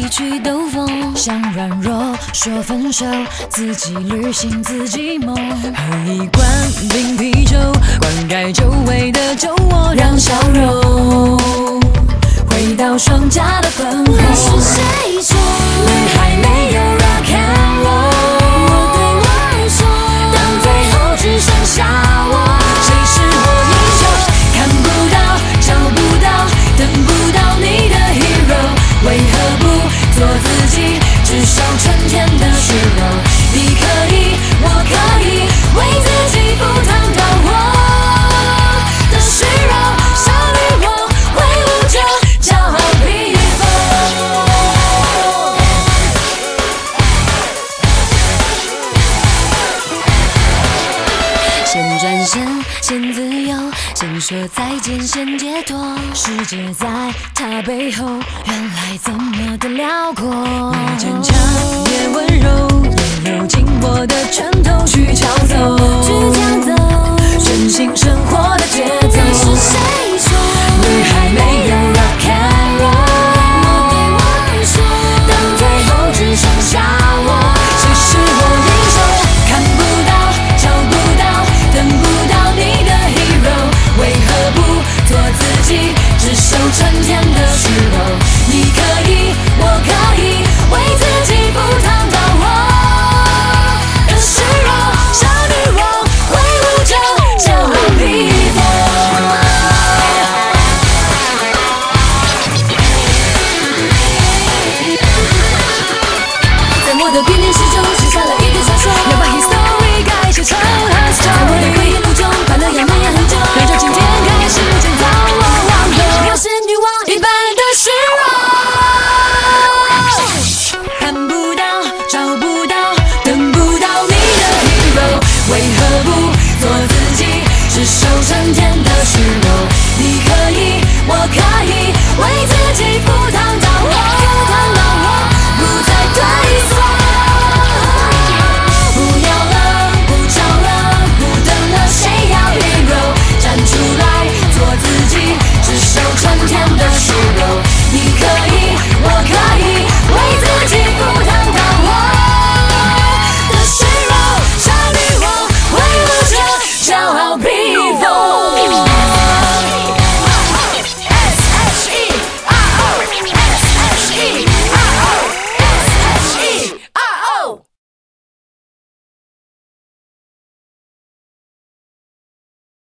异曲兜风，想软弱说分手，自己旅行自己梦。喝一罐冰啤酒，灌溉久违的酒窝，让笑容回到双颊的粉红。那是谁说女孩没有 rock and roll？ 我对我而说，当最后只剩下我，谁是我英雄？看不到，找不到，等不到你的 hero。为何不做自己，只守春天的虚荣？你可以，我可以，为自己赴汤蹈火的虚荣。少女我挥舞着骄傲披风。先转身，先自由，先说再见，先解脱。世界在他背后，原来这么的辽阔。越坚强越温柔，也揉进我的拳头去抢走，全新生活的节奏。是谁说女孩没有 rock and roll？ 我对我而说，当最后只剩下我，谁是我英雄？看不到，找不到，等不到你的 hero。为何不做自己，只守春天的虚荣？你可以，我可以，为自己赴汤蹈火的虚荣。少女我挥舞着骄傲披风。在我的编年史中写下了一个小说，要把 history 改写成 her story。在我的回忆录中，快乐要蔓延很久，让这今天开始建造我王国。我是女王一般的虚荣，看不到，找不到，等不到你的 hero。为何不做自己，只守春天的虚荣？你可以，我可以。